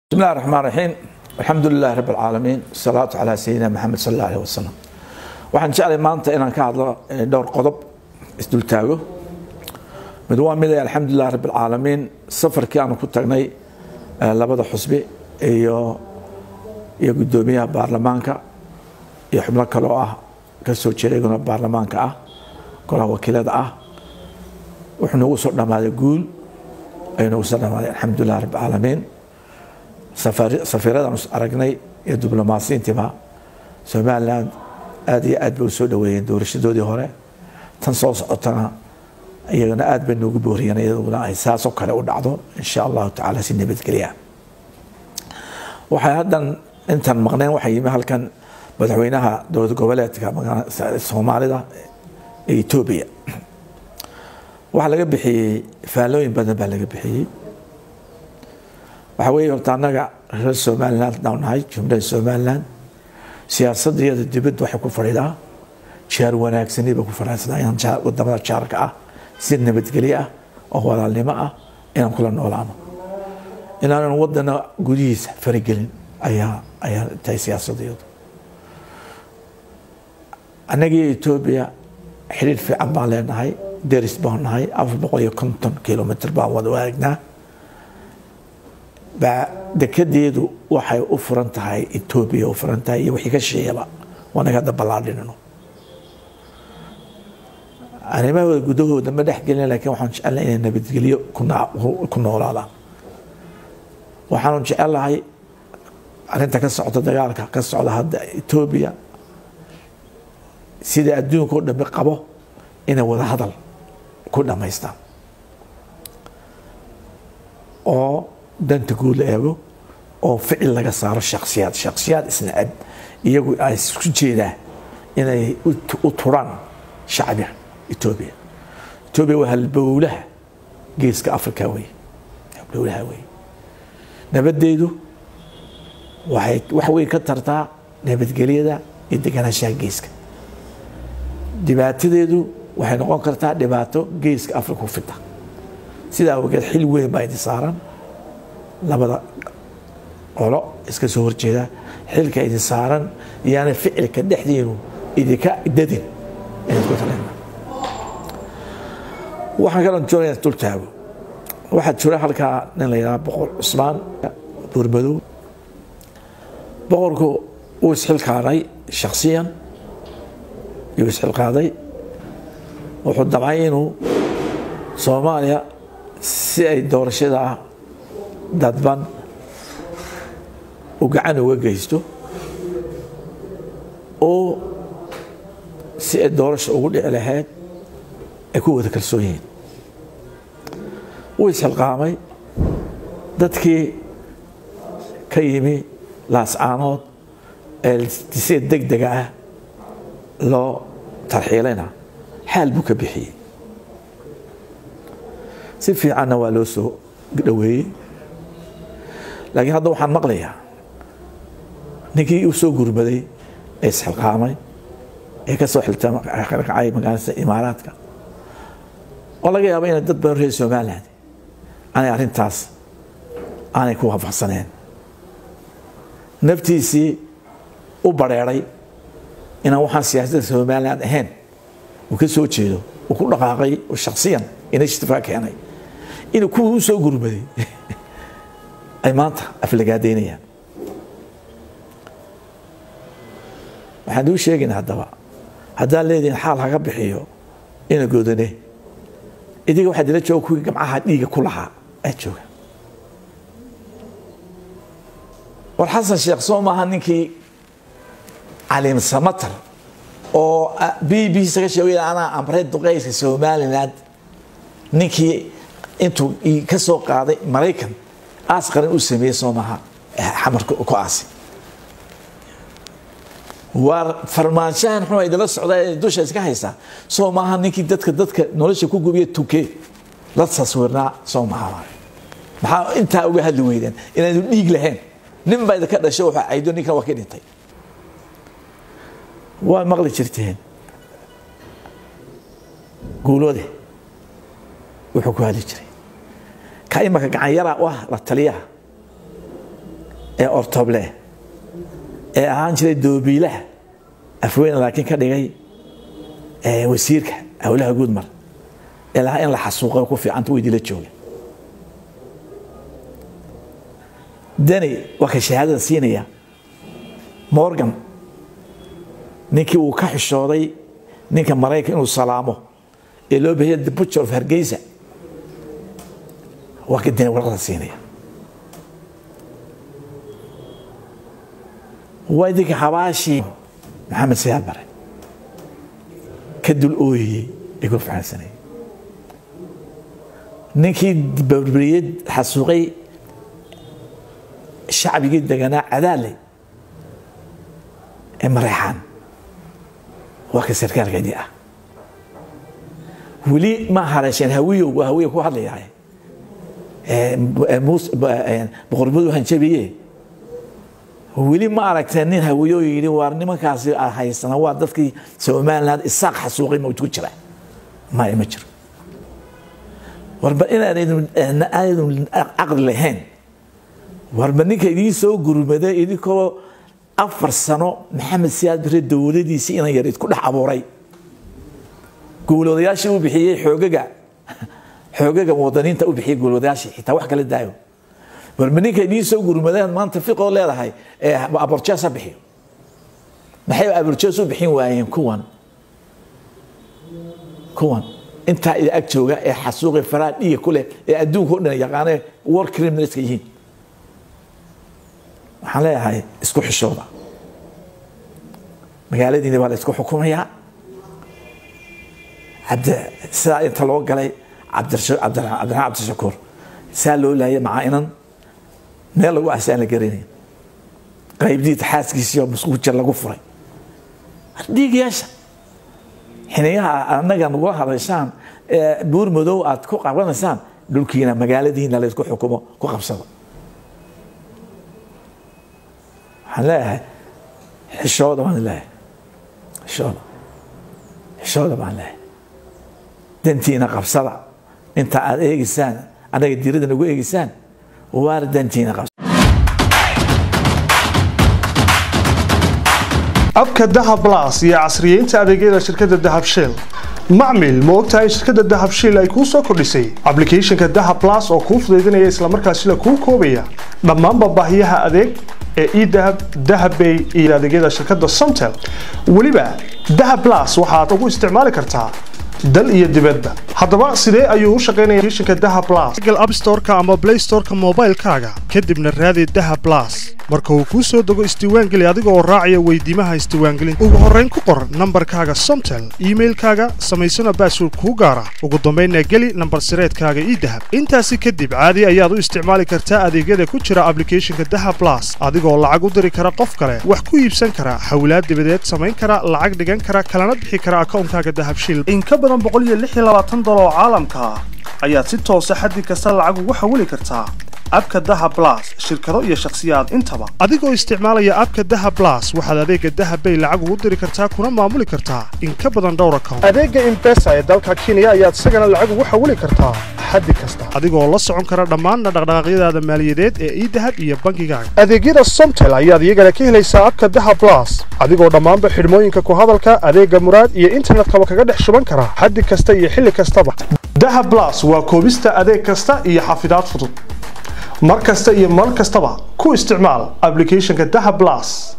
بسم الله الرحمن الرحيم الحمد لله رب العالمين الصلاة على سيدنا محمد صلى الله عليه وسلم waxaan jeclay maanta inaan ka hadlo dhowr qodob isdul taago mid waa mid alxamdulillaah rabbil caalamiin safarkii aan ku tagnay labada xusbi iyo gudoomiyaha baarlamaanka iyo xubno kale oo ah ka soo jeedayna baarlamaanka ah golaha wakiilada ah wuxuu nagu soo dhamaaday guul aynu soo dhamaaday alxamdulillaah rabbil caalamiin safiiradan aragnay iyo diblomaasiyiintiba Soomaaliland aad iyo aad bay soo dhaweeyeen doorashadoodii hore tan soo socotana iyagana aad bay noogu booriyeen iyaduna ay saaso kale u dhacdo insha Allah taala si nabadgeliya waxay hadan intan maqneen waxay yimi halkan madaxweynaha dowlad goboleedka Soomaalida ee Itoobiya waxa laga bixiyay faalooyin badan baa laga bixiyay waxa weeye horta anaga reer Soomaaliland dawnahay jumhuriyadda Soomaaliland siyaasadda dibadda waxay ku fadhidaa jaar wanaagsanay ku faraasnayaan wadamada jaarka ah si nabadgelyo ah oo walaalnimo ah inaan kula noolaano inaan wadana gudihiisa faragelin ayaa tay siyaasadda anagii Itoobiya xiriir fiican baan leenahay deris baan nahay 450 kilomitir baan wada waagnaa dekedeedu waxay u furan tahay Itoobiya u furan tahay iyo wixii ka sheeyaba wanaga dabalaadinno arrimaha gudahooda ma dhaxgelin laakiin waxaan jecelahay in nabadgeliyo ku noolaadaan waxaan jecelahay arinta ka socda dagaalka ka socda hadda Itoobiya sida adduunka oo dhan qabo in wada hadal ku dhameystaan oo danta guud eego oo ficil laga saaro shakhsiyaad isna ab iyagu ay isku jeedaan inay u turaan shacabka Itoobiya waa halbowlaha geeska Afrika halbowlaha nabadeedu wax way ka tartaa nabadgelyada iyo deganaanshaha geeska dhibaatadeedu waxay noqon kartaa dhibaato geeska Afrika ku fida sida awgeed xil weyn baa saaran labada qolo iska soo horjeeda xilka idin saaran yaana ficilka dhaxdiinu idinka dadin ee ku talaan waxa kale oo joogay tultaago waxa jira halka nin la yiraahdo boqor Usmaan Buurmadow boqorku uu isxilqaaday shakhsiyan iyo isxilqaaday wuxuu dabcay inuu Soomaaliya si ay doorashada dadban u gacan uga geysto oo si ay doorasho ugu dhici lahayd ay ku wada kalsoon yihiin way xilqaamay dadkii ka yimi laascaanood si degdeg ah loo tarxiilayna xal buu ka bixiyay si fiicanna waa loo soo dhaweeyay laakiin hadda waxaan maqlayaa ninkii uu soo gurmaday ee isxilqaamay ee ka soo xilqaamay magaalada Imaaraadka oo laga yaabo in dad badan reer Soomaaliland aanay arintaas aanay ku waafaqsaneen naftiisii u bareeray inaan waxaan siyaasadda Soomaaliland ahayn uu ka soo jeedo uu ku dhaqaaqay oo shakhsiyan inay istifaa keenay inuu ku soo gurmaday ay maanta aflagaadeynayaan waxaan u sheegaynaa haddaba haddaan leedahay xaal haga bixiyo ina goodane idiga waxaa dila jooga kuwii gamcaha dhiiga ku lahaa ay jooga war xasan sheekh soo maaha ninkii caliim samatar oo BBC ka sheegay anaa amray duqeyska Soomaaliland ninkii intuu ka soo qaaday Mareykan asqaran u sameeyay Soomaha xamarka ku aasi war farmaanshahan xuma idila socday dusha iska haysta Soomaha ninkii dadka nolosha ku gubiye tuke la tasawirnaa Soomaha maxaa inta uga hadli weydeen inay dhiig lahayn nin baa ka dhashay waxa ay doon ninka wax ka dhintay waa maqli jirteen guuloode wuxuu ku hadli jiray ka imaka gacan yara la taliyaha ortoble ahaan jiray doobiilaha afweyn laakiin ka dhigay wasiirka hawlaha guud mar ilaa in la xasuuqo ku fiicanta weydii la jooga dani waa ka shahaadada siinaya Morgan ninkii uu ka xishooday ninka Mareykanka inuu salaamo ee loo bixiyay the butcher of Hargeysa waa ka dani warqad siinaya واديك حواشي محمد سياد بري كدو الأوي يقول في حسني نكي بريد حسوقي الشعب جدا جنا عدالي مريحان وكسر كار قديئة ولي ما هرشان هويه وهويه هو هذا يعني موس بغربوده هنشبيه ولي ما أركتنين هويو يجري وارني ما كاسي هاي السنوات دتك سومان هذا الساق حسوقي موجود شرع ما يمجر وربنا أريد أقل لهن وربنا كذي سو جروبدا يدي كوا أفر سنة محمد سياد بريد دولة دي سينا يريد كل حبوري قولوا يا شو بحيي حقوق مواطنين تقول بحيي قولوا يا شيء حتى واحد قال الدايو وربنا كذي سو جروبدا ما نتفق ولا هذا هاي أبرتشاس بحيي محيي أبرتشاس بحيي وين كوان أنت إذا أكتوجا حسوق فراد إيه كله أدوه هنا يعني وركريم نسكيين حلاها هاي اسكو حشوبة مقالدين دي اسكو حكومية عبد سائل طلعوا قالي عبد الشكور سالوا له معانا نالوا أحسن الجرينين قريب دي تحاسك يوم مسكوت جل قفري ديك ياش حينها أنا جا نقول هذا بور مدو أتكو قبلنا سان دول كينا مقالدين لا اسكو حكومة كو خمسة حلاها حشودة من الله حشودة من الله دنتينا قبصرة انت على ايه إنسان انا يدير نقول ايه إنسان وارد دنتينا قبصرة abka dahab plus iyo casriyeynta adeegyada shirkadda dahab shell macmil ma ogtahay shirkadda dahab shell ay ku soo kordhisay applicationka dahab plus oo kuu fududeynaya isla markaasina kuu koobaya dhammaan baahiyaha adeeg ee e-dahab dahabbay iyo adeegyada shirkadda Somtel waliba dahab plus waxaad ugu isticmaali kartaa dal iyo dibadda haddaba sidee ayuu u shaqeynayaa applicationka dahab plus Google App Store-ka ama Play Store-ka mobile-kaaga kadibna raadi dahab plus marka uu ku soo dago isdiiwaangeli adiga oo raacaya weydiimaha isdiiwaangelinta ugu horreyn ku qor nambarkaaga Somtel emailkaaga samaysana password ku gaara ugu dambeynna geli nambar sireedkaaga e-dahab intaasi kadib caadi ayaad u isticmaali kartaa adeegyada ku jira applicationka dahab plus adigoo lacag u diri kara qof kale wax ku iibsan kara xawlaad dibadeed samayn kara lacag dhigan kara kalana bixi kara akoonkaaga dahab shell in ka badan $126 oo caalamka ayaad si toos ah xaddi kasta lacag ugu xawili kartaa abka dahab plus shirkado iyo shakhsiyaad intaba adigoo isticmaalaya abka dahab plus waxaad adeega dahab bay lacag ugu diri kartaa kuna maamuli kartaa in ka badan dhowr account adeega M-Pesa ee dalka Kenya ayaad isagana lacag ugu xawili kartaa xaddi kasta adigoo la socon kara dhammaan dhaqdhaqaaqyadaada maaliyadeed ee e-dahab iyo bangigaaga adeegyada Somtel ayaad iyagana ka helaysaa abka dahab plus adigoo dhammaanba xidhmooyinka ku hadalka adeega muraad iyo internetka kaga dhex shuban kara xaddi kasta iyo xilli kastaba dahab plus waa koobista adeeg kasta iyo xafidaad fudud mar kasta iyo mar kastaba ku isticmaal applicationka dahab plus